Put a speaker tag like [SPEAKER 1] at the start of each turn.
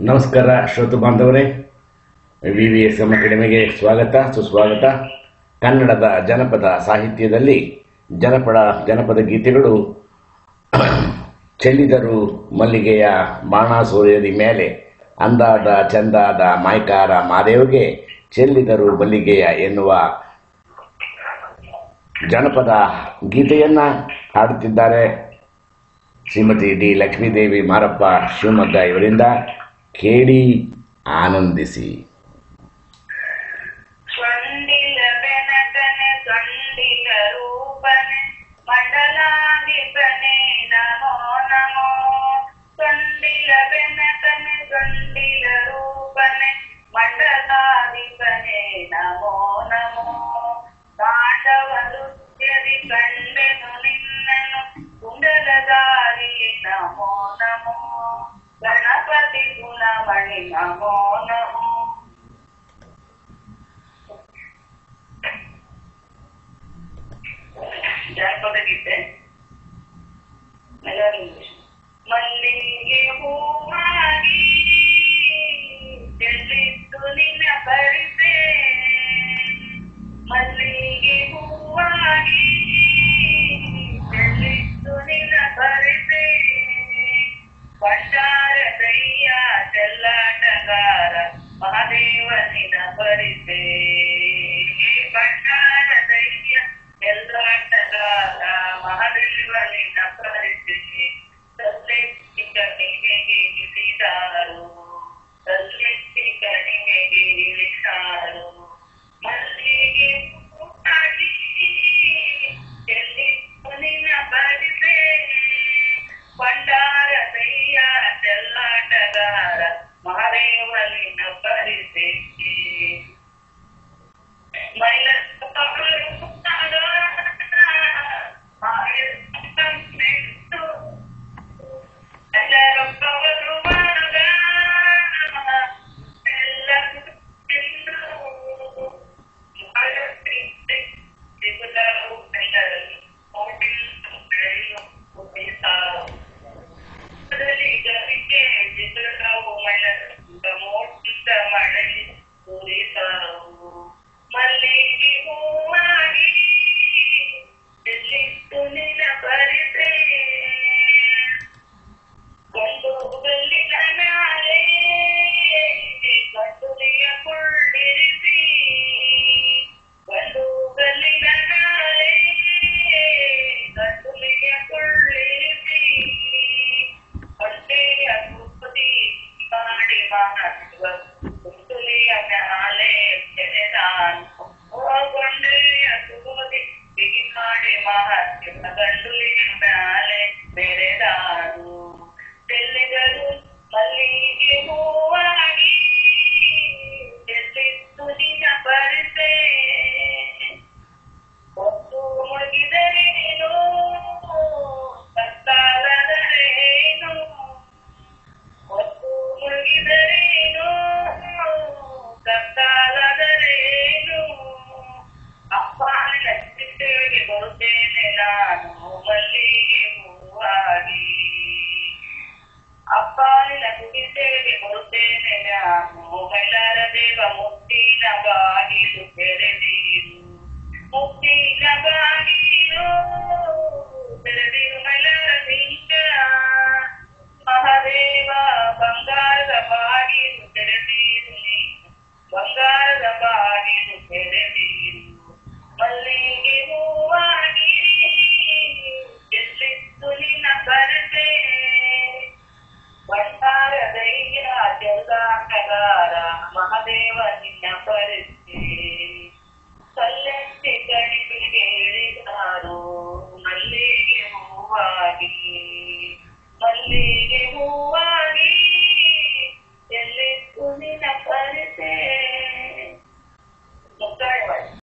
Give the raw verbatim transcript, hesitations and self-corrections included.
[SPEAKER 1] ನಮಸ್ಕಾರ ಶ್ರೋತೃ ಬಾಂಧವರೇ, ವಿ ವಿ ಎಸ್ ಎಂ ಅಕಾಡೆಮಿಗೆ ಸ್ವಾಗತ ಸುಸ್ವಾಗತ. ಕನ್ನಡದ ಜನಪದ ಸಾಹಿತ್ಯದಲ್ಲಿ ಜನಪದ ಜನಪದ ಗೀತೆಗಳು ಚೆಲ್ಲಿದರು ಮಲ್ಲಿಗೆಯ ಬಾಣಾಸೂರ್ಯದಿ ಮೇಲೆ ಅಂದಾದ ಚಂದಾದ ಮಾಯ್ಕಾರ ಮಾದೇವಿಗೆ ಚೆಲ್ಲಿದರು ಮಲ್ಲಿಗೆಯ ಎನ್ನುವ ಜನಪದ ಗೀತೆಯನ್ನು ಹಾಡುತ್ತಿದ್ದಾರೆ ಶ್ರೀಮತಿ ಡಿ ಲಕ್ಷ್ಮೀದೇವಿ ಮಾರಪ್ಪ ಶಿವಮೊಗ್ಗ ಇವರಿಂದ. ಕೇಳಿ ಆನಂದಿಸಿ.
[SPEAKER 2] ಸ್ವಂದಿಲ ಬೆನಕನೆ ಸಂದಿಲ ರೂಪನೆ ಮಂಡಲಾಧಿಪನೆ ನಮೋ ನಮೋ. ಸಂದಿಲ ಬೆನಕನೆ ಸಂದಿಲ ರೂಪನೆ ಮಂಡಲಾಧಿಪನೆ ನಮೋ ನಮೋ. ತಾಂಡವ ನೃತ್ಯದಿ ಕಂಡೆನು ನಿನ್ನನು ಕುಂಡಲಧಾರಿಯೇ ನಮೋ ನಮೋ. ಗಣಪತಿ ಗುಣಮಣಿ ನಮೋ ನಮೋ. ಜಾನಪದ ಗೀತೆ. ಮಲ್ಲಿಗೆ ಹೂವಾಗಿ ಚೆಲ್ಲಿತ್ತು ನಿನ್ನ ಪರಿಸೆ. ಮಲ್ಲಿಗೆ ಹೂವಾಗಿ ಚೆಲ್ಲಿತ್ತು ನಿನ್ನ ಪರಿಸೆ. ಭಂಡಾರದಯ್ಯ ಚೆಲ್ಲಾಟಗಾರ ಮಹಾದೇವ ನಿನ ಪರಿಸೆ. ಭಂಡಾರದಯ್ಯ ಚೆಲ್ಲಾಟಗಾರ ಮಹಾದೇವ ನಿನ ಪರಿಸೆ. ಸಲ್ಲೆತ್ತಿ ಕಣಿವೆಗೆ ಇಳಿದಾರು ಸಲ್ಲೆತ್ತಿ ಕಣಿವೆಗೆ ಇಳಿದಾರು. ಮಲ್ಲಿಗೆ ಹೂವಾಗಿ ಚೆಲ್ಲಿತ್ತು ನಿನ್ನ ಪರಿಸೆ. ಭಂಡಾರದಯ್ಯ ಚೆಲ್ಲಾಟಗಾರ ಮಹಾದೇವನಿನ ಪರಿಸೆ. ಮೈಲಪ್ಪವರು ಎಲ್ಲರೊಬ್ಬವರು ಮಗ ಎಲ್ಲ ಮಲ್ಲಿಗೆ ಹೂವಾಗಿ ಚೆಲ್ಲಿತ್ತು ನಿನ್ನ ಪರಿಸೆ. ಗಂಡು ಗಲ್ಲಿನ ನಾಳೆ ಗಂಡುಲಿಯ ಕುಳ್ಳಿರಿಸಿ. ಗಂಡು ಗಲ್ಲಿನ ನಾಳೆ ಗಂಡುಲಿಯ ಕುಳ್ಳಿರಿಸಿ. ಹೊಟ್ಟೆಯ ಕುಪ್ಪದಿ ಮಾಡಿ ಮಾಡುವ ಕುಂಟುಲಿಯ ಮ್ಯಾಲೆ ತೆರೆದಾನು. ಗೊಂಡೆಯ ಸುಗೋದಿ ಬಿಗಿ ಮಾಡಿ ಮಹತ್ವ ಗಂಡುಲಿಯ ಮ್ಯಾಲೆ ಬೆರೆದಾನು. ಚೆಲ್ಲಿದರು ಮಲ್ಲಿಗೆ ಹೂವಾಗಿ ಚೆಲ್ಲಿತ್ತು ನಿನ್ನ ಪರಿಸೆ. ಹೊತ್ತು ಮುಳುಗಿದರೇನು ಕತ್ತಾಲದರೇನು. ಹೊತ್ತು ಮುಳುಗಿದರೇನು ಕತ್ತಾಲದರೇನು. ಅಪ್ಪಾನಿನ ಚಿಟ್ಟೆಗೆ ಬರುತ್ತೇನೆ ನಾನು ಮಲ್ಲಿಗೆ ಹೂವಾಗಿ. ಅಪ್ಪಾನಿನ ಚಿಟ್ಟೆಗೆ ಬರುತ್ತೇನೆ ನಾನು. ಮೈಲಾರ ದೇವ ಮುತ್ತಿನ ಬಾಗಿಲು ತೆರೆದೀರು. ಮುತ್ತಿನ ಬಾಗಿಲು ತೆರೆದಿರು ಮೈಲಾರ ಲಿಂಗ. ಮಹಾದೇವ ಬಂಗಾರದ ಬಾಗಿಲು ತೆರೆದೀರು ನೀನು. ಬಂಗಾರದ ಬಾಗಿಲು ತೆರೆದೀರು. ಮಲ್ಲಿಗೆ ಹೂವಾಗಿ ಚೆಲ್ಲಿತ್ತು ನಿನ್ನ ಪರಿಸೆ. ಭಂಡಾರದಯ್ಯ ಚೆಲ್ಲಾಟಗಾರ ಮಹಾದೇವ ನಿನ್ನ ಪರಿಸೆ. ಸಲ್ಲೆತ್ತಿ ಕಣಿವೆಗೆ ಇಳಿದಾರು ಮಲ್ಲಿಗೆ ಹೂವಾಗಿ. ಮಲ್ಲಿಗೆ ಹೂ